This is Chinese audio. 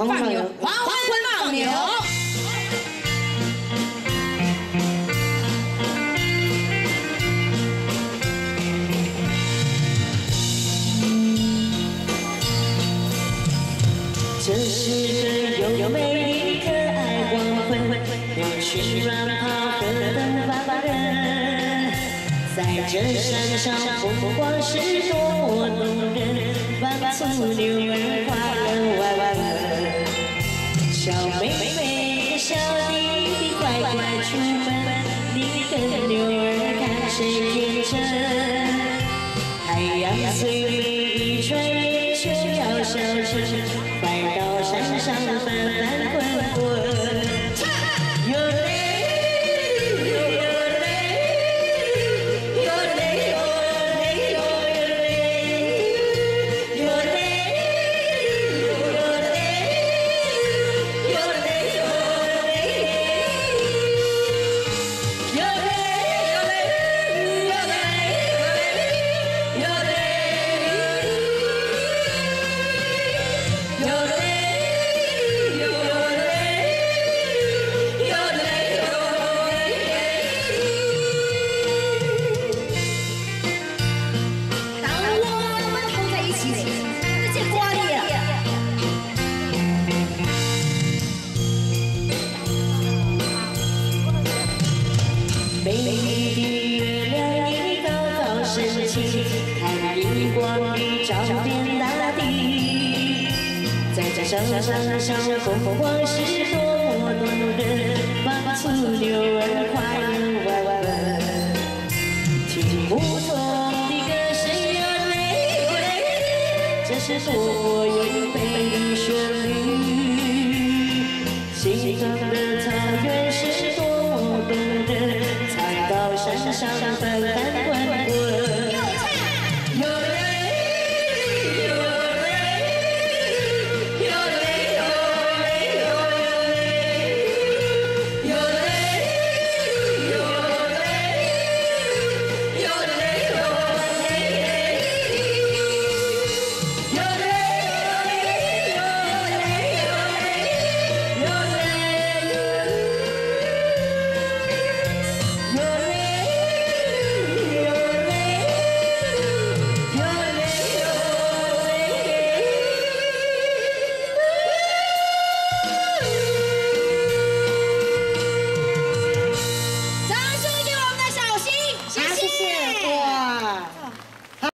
放牛，黄昏放牛。这是个又美丽可爱黄昏，牛群乱跑，何等烦人！在这山上风光是多么动人，万簇牛儿快乐歪歪乐。小妹妹小弟弟快快出门，你跟牛儿看谁天真？太阳虽美一吹，却要消沉。 快到山上翻翻滚滚，哟嘞哟嘞哟嘞哟嘞哟嘞哟嘞哟嘞哟美丽的月亮，你高高升起，看荧光里照遍大地。在这山上风光是多么动人，万簇牛儿快乐歪歪乐。听牧童的歌声哟嘞哟嘞，这是多么。